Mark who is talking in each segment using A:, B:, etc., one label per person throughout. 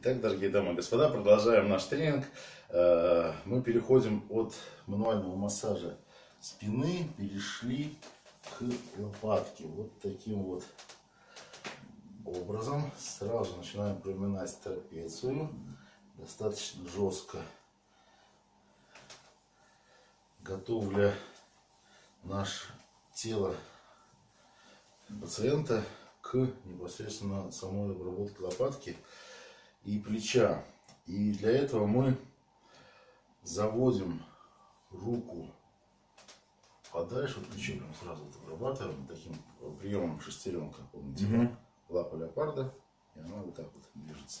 A: Итак, дорогие дамы и господа, продолжаем наш тренинг. Мы переходим от мануального массажа спины, перешли к лопатке. Вот таким вот образом. Сразу начинаем проминать трапецию. Достаточно жестко. Готовля наше тело пациента к непосредственно самой обработке лопатки и плеча. И для этого мы заводим руку подальше от плеча, прям сразу вот обрабатываем таким приемом шестеренка, помните, лапа леопарда, и она вот так вот движется.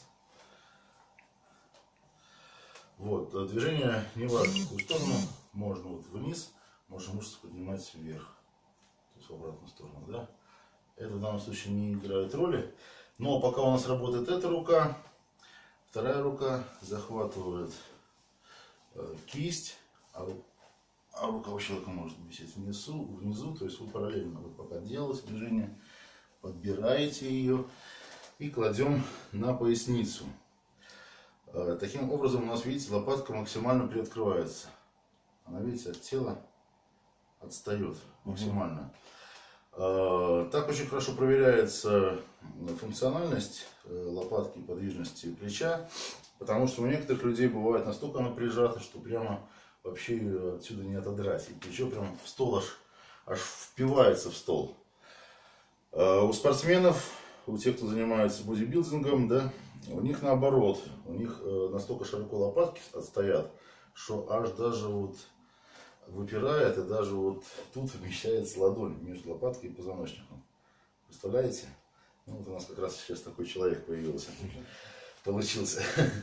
A: Вот, движение не важно, в какую сторону, можно вот вниз, можно мышцы поднимать вверх, то есть в обратную сторону, да. Это в данном случае не играет роли, но пока у нас работает эта рука, вторая рука захватывает кисть, а рука у человека может висеть внизу, то есть вы параллельно, вот пока делалось движение, подбираете ее и кладем на поясницу. Таким образом у нас, видите, лопатка максимально приоткрывается. Она, видите, от тела отстает максимально. Так очень хорошо проверяется функциональность лопатки, подвижности плеча, потому что у некоторых людей бывает настолько она прижата, что прямо вообще отсюда не отодрать. И плечо прямо в стол аж впивается в стол. У спортсменов, у тех, кто занимается бодибилдингом, да, у них наоборот, у них настолько широко лопатки отстоят, что аж даже вот выпирает, и даже вот тут вмещается ладонь между лопаткой и позвоночником. Представляете? Ну, вот у нас как раз сейчас такой человек появился, получился.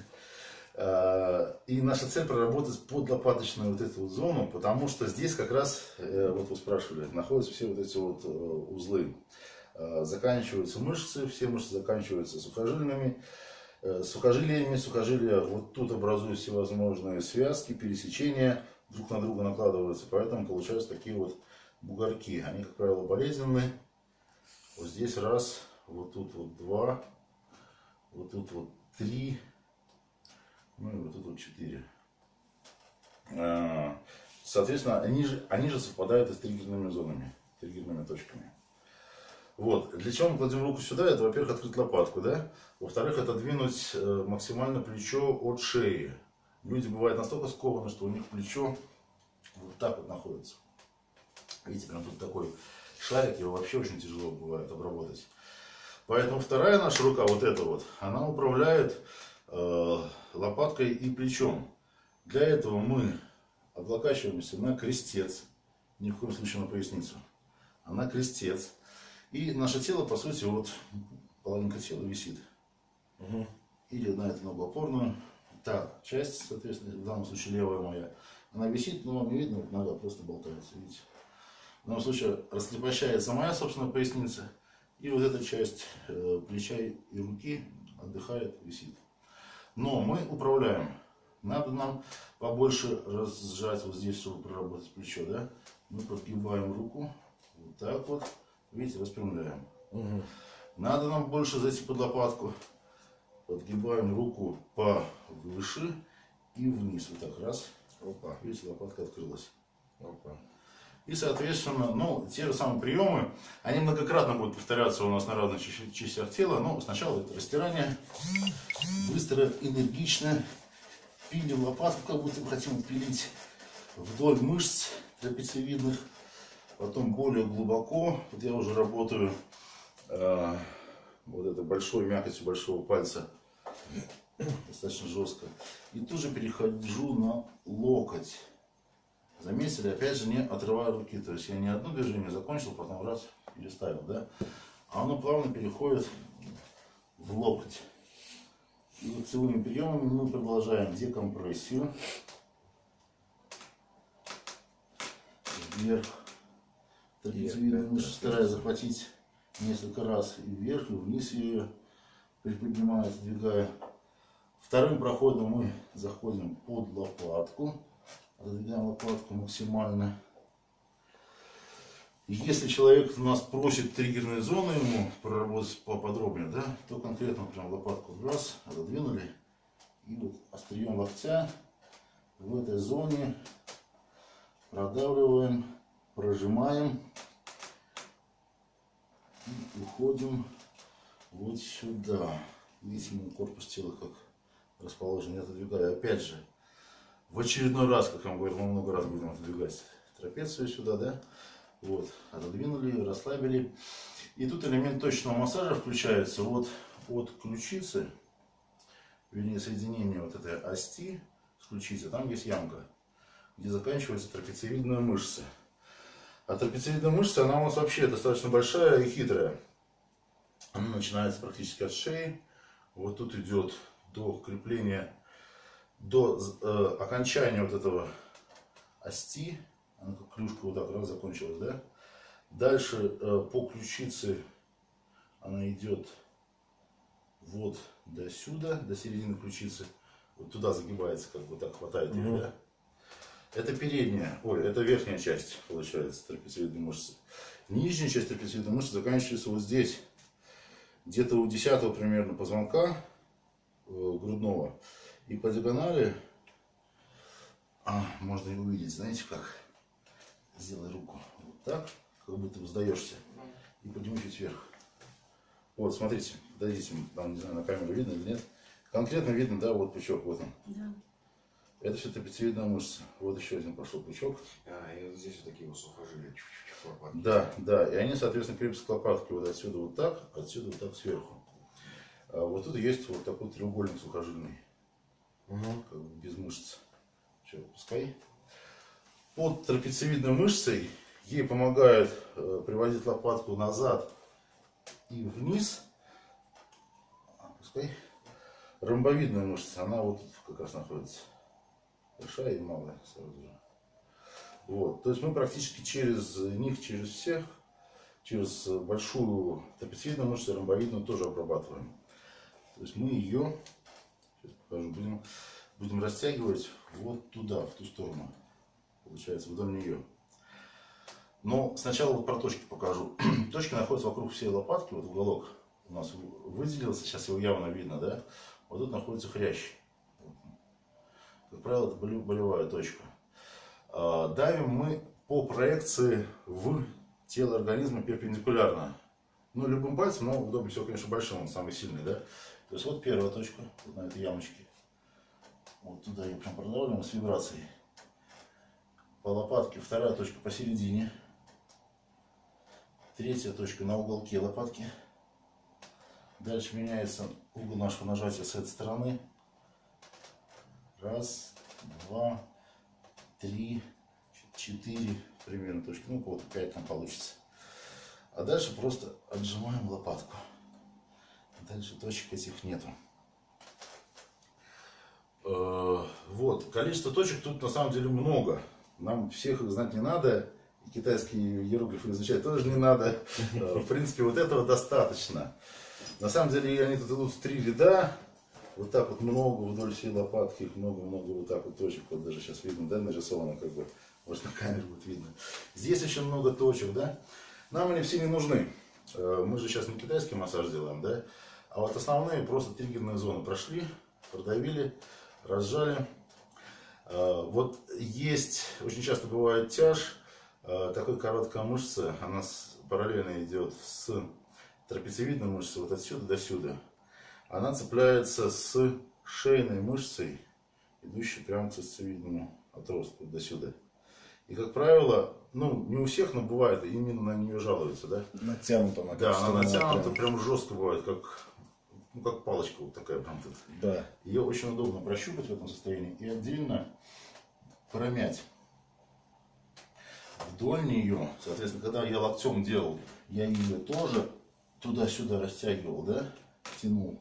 A: И наша цель проработать подлопаточную вот эту вот зону, потому что здесь как раз, вот вы спрашивали, находятся все вот эти вот узлы. Заканчиваются мышцы, все мышцы заканчиваются сухожилиями. Сухожилия вот тут образуют всевозможные связки, пересечения, друг на друга накладываются, поэтому получаются такие вот бугорки. Они, как правило, болезненные. Вот здесь раз, вот тут вот два, вот тут вот три, ну и вот тут вот 4. Соответственно, они же совпадают и с триггерными зонами, триггерными точками. Вот. Для чего мы кладем руку сюда? Это, во-первых, открыть лопатку, да? Во-вторых, отодвинуть максимально плечо от шеи. Люди бывают настолько скованы, что у них плечо вот так вот находится. Видите, прям тут такой шарик, его вообще очень тяжело бывает обработать. Поэтому вторая наша рука, вот эта вот, она управляет лопаткой и плечом. Для этого мы облокачиваемся на крестец, ни в коем случае на поясницу, а на крестец. И наше тело, по сути, вот половинка тела висит. Или на эту ногу опорную. Та часть, соответственно, в данном случае левая моя, она висит, но вам не видно, вот нога просто болтается, видите. В данном случае раскрепощается моя, собственно, поясница. И вот эта часть плеча и руки отдыхает, висит. Но мы управляем. Надо нам побольше разжать вот здесь, чтобы проработать плечо, да. Мы подгибаем руку, вот так вот. Видите, распрямляем. Надо нам больше зайти под лопатку. Подгибаем руку повыше и вниз. Вот так раз. Опа. Видите, лопатка открылась. Опа. И, соответственно, ну, те же самые приемы, они многократно будут повторяться у нас на разных частях тела. Но сначала это растирание. Быстро, энергично. Пилим лопатку, как будто бы хотим пилить вдоль мышц трапециевидных. Потом более глубоко, вот я уже работаю вот это большой мякотью большого пальца, достаточно жестко. И тут же перехожу на локоть. Заметили, опять же не отрывая руки, то есть я не одно движение закончил, потом раз переставил, да, а оно плавно переходит в локоть. И лицевыми приемами мы продолжаем декомпрессию вверх. Трапециевидную мышцу стараюсь захватить несколько раз и вверх, и вниз ее приподнимаю, сдвигаю. Вторым проходом мы заходим под лопатку, отодвигаем лопатку максимально. И если человек у нас просит триггерные зоны ему проработать поподробнее, да, то конкретно прям лопатку раз, отодвинули. И вот острием локтя в этой зоне продавливаем, прожимаем и уходим вот сюда. Видите, корпус тела как расположен, я отодвигаю. Опять же, в очередной раз, как я вам говорил, мы много раз будем отодвигать трапецию сюда, да. Вот, отодвинули, расслабили. И тут элемент точного массажа включается вот от ключицы, вернее, соединение вот этой ости с ключицей. Там есть ямка, где заканчивается трапециевидная мышца. А трапециевидная мышца, она у нас вообще достаточно большая и хитрая. Она начинается практически от шеи. Вот тут идет до крепления, до окончания вот этого ости. Она как клюшка вот так раз закончилась, да? Дальше по ключице она идет вот до сюда, до середины ключицы. Вот туда загибается, как бы так хватает ее, да? Это передняя, ой, это верхняя часть, получается, трапециевидной мышцы. Нижняя часть трапециевидной мышцы заканчивается вот здесь. Где-то у 10-го примерно позвонка грудного. И по диагонали, можно и увидеть, знаете как? Сделай руку вот так, как будто сдаешься. И подними чуть вверх. Вот, смотрите, подойдите, там, не знаю, на камеру видно или нет. Конкретно видно, да, вот пучок, вот он. Да. Это все трапециевидная мышца. Вот еще один пошел пучок.
B: И вот здесь вот такие вот сухожилия.
A: Да, да. И они, соответственно, крепятся к лопатке вот отсюда вот так, отсюда вот так сверху. А вот тут есть вот такой треугольник сухожильный. Как бы без мышц. Все, пускай. Под трапециевидной мышцей ей помогает приводить лопатку назад и вниз. Пускай. Ромбовидная мышца, она вот тут как раз находится. Большая и малая сразу же. Вот. То есть мы практически через них, через всех, через большую трапециевидную мышцу, ромбовидную тоже обрабатываем. То есть мы ее, сейчас покажу, будем растягивать вот туда, в ту сторону. Получается, вдоль нее. Но сначала вот про точки покажу. Точки находятся вокруг всей лопатки, вот уголок у нас выделился, сейчас его явно видно, да? Вот тут находится хрящ. Как правило, это болевая точка. Давим мы по проекции в тело организма перпендикулярно. Ну, любым пальцем, но удобнее всего, конечно, большим, он самый сильный, да? То есть вот первая точка, вот на этой ямочке. Вот туда ее прям продавливаем с вибрацией. По лопатке вторая точка посередине. Третья точка на уголке лопатки. Дальше меняется угол нашего нажатия с этой стороны. Раз, два, три, четыре примерно точки. Ну, вот 5 там получится. А дальше просто отжимаем лопатку. Дальше точек этих нету. Вот, количество точек тут на самом деле много. Нам всех их знать не надо. И китайские иероглифы изучать тоже не надо. В принципе, вот этого достаточно. На самом деле, они тут идут в 3 ряда. Вот так вот много вдоль всей лопатки. Их много-много вот так вот точек. Вот даже сейчас видно, да, нарисовано как бы. Может, на камере будет видно. Здесь очень много точек, да. Нам они все не нужны. Мы же сейчас не китайский массаж делаем, да. А вот основные просто триггерные зоны прошли, продавили, разжали. Вот есть, очень часто бывает тяж, такой короткая мышца, она параллельно идет с трапециевидной мышцей вот отсюда до сюда. Она цепляется с шейной мышцей, идущей прямо к сосцевидному отростку до сюда. И, как правило, ну, не у всех, но бывает, именно на нее жалуются, да?
B: Натянута она.
A: Да, она натянута, прям жестко бывает, как палочка вот такая прям тут.
B: Да.
A: Ее очень удобно прощупать в этом состоянии и отдельно промять вдоль нее. Соответственно, когда я локтем делал, я ее тоже туда-сюда растягивал, да, тянул.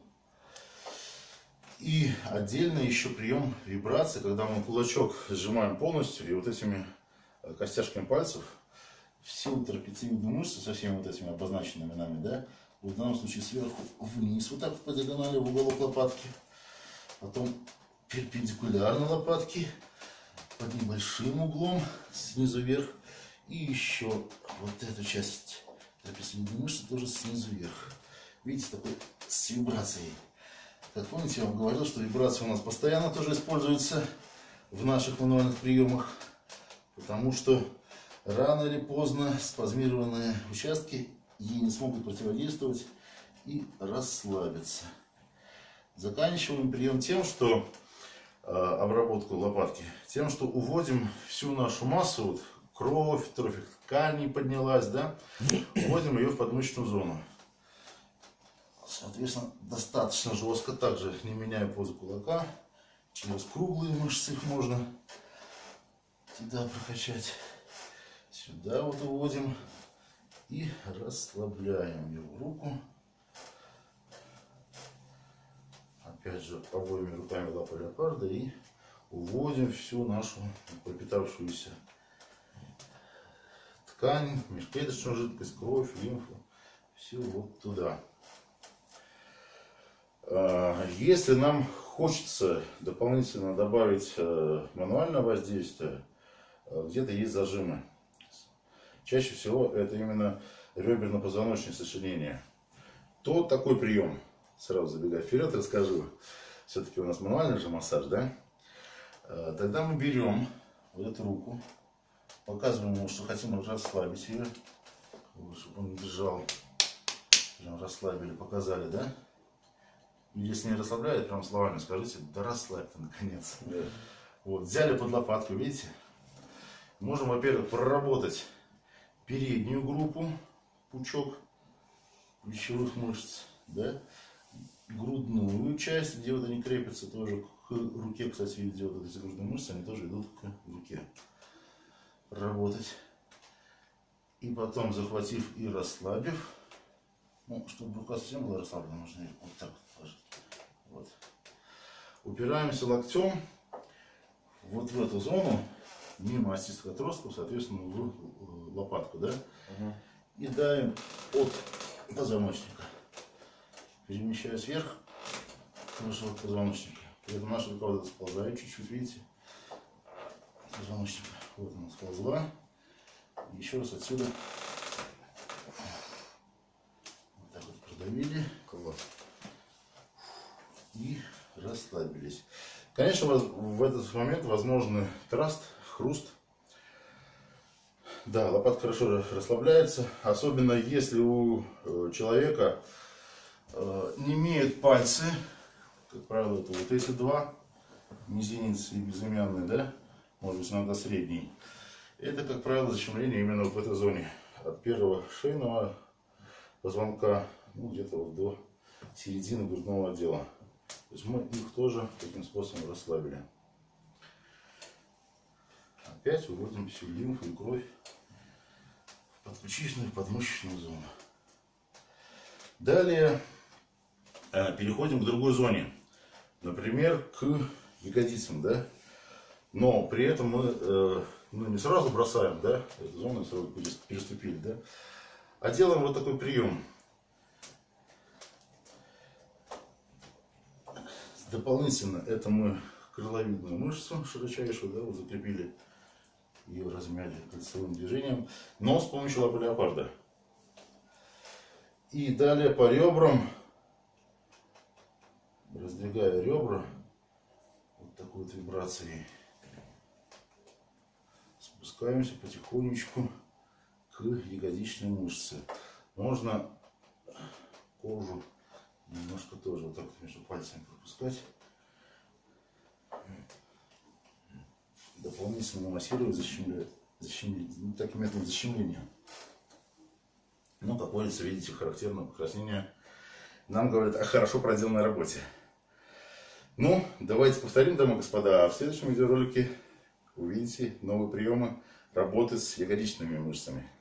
A: И отдельно еще прием вибрации, когда мы кулачок сжимаем полностью и вот этими костяшками пальцев всю трапециевидную мышцу со всеми вот этими обозначенными нами, да, в данном случае сверху вниз, вот так по диагонали в уголок лопатки, потом перпендикулярно лопатки под небольшим углом снизу вверх И еще вот эту часть трапециевидной мышцы тоже снизу вверх. Видите, такой с вибрацией. Как помните, я вам говорил, что вибрация у нас постоянно тоже используется в наших мануальных приемах, потому что рано или поздно спазмированные участки ей не смогут противодействовать и расслабиться. Заканчиваем прием тем, что обработку лопатки, тем, что уводим всю нашу массу, вот, кровь, трофик тканей поднялась, да, уводим ее в подмышечную зону. Соответственно, достаточно жестко, также не меняя позу кулака, через круглые мышцы их можно туда прокачать. Сюда вот уводим и расслабляем его руку. Опять же, обоими руками лапа леопарда и уводим всю нашу пропитавшуюся ткань, межклеточную жидкость, кровь, лимфу, все вот туда. Если нам хочется дополнительно добавить мануальное воздействие, где-то есть зажимы. Чаще всего это именно реберно-позвоночные сочленения. То такой прием, сразу забегая вперед, расскажу. Все-таки у нас мануальный же массаж, да? Тогда мы берем вот эту руку, показываем ему, что хотим расслабить ее, чтобы он не держал. Прям расслабили, показали, да? И если не расслабляет, прям словами скажите, да расслабь ты наконец. Вот, взяли под лопатку, видите? Можем, во-первых, проработать переднюю группу, пучок плечевых мышц, да? Грудную часть, где вот они крепятся тоже к руке, кстати, видите, вот эти грудные мышцы, они тоже идут к руке. Работать. И потом, захватив и расслабив, ну, чтобы рука совсем была расслаблена, нужно ее вот так вот положить. Вот. Упираемся локтем вот в эту зону, мимо остистых отростков, соответственно, в лопатку, да? И давим от позвоночника. Перемещаясь вверх нашего позвоночника. При этом наша рука вот сползает чуть-чуть, видите? Позвоночника. Вот она сползла. Еще раз отсюда. Вот так вот продавили. И расслабились. Конечно, в этот момент возможны траст, хруст. Да, лопатка хорошо расслабляется. Особенно если у человека не имеют пальцы. Как правило, это вот эти два. Мизинец и безымянный, да? Может быть, иногда средний. Это, как правило, защемление именно в этой зоне. От первого шейного позвонка, ну, где-то вот до середины грудного отдела. То есть мы их тоже таким способом расслабили. Опять выводим всю лимфу и кровь в подключичную, подмышечную зону. Далее переходим к другой зоне. Например, к ягодицам, да? Но при этом мы не сразу бросаем, да, эту зону, сразу переступили, да? А делаем вот такой прием. Дополнительно это мы крыловидную мышцу широчайшую, да, вот закрепили, ее размяли кольцевым движением, но с помощью лапы леопарда. И далее по ребрам, раздвигая ребра, вот такой вот вибрацией, спускаемся потихонечку к ягодичной мышце. Можно кожу немножко тоже вот так вот между пальцами пропускать. Дополнительно массировать, защемлять, таким методом защемления. Ну, как водится, видите, характерное покраснение нам говорят о хорошо проделанной работе. Ну, давайте повторим, дамы и господа. В следующем видеоролике увидите новые приемы работы с ягодичными мышцами.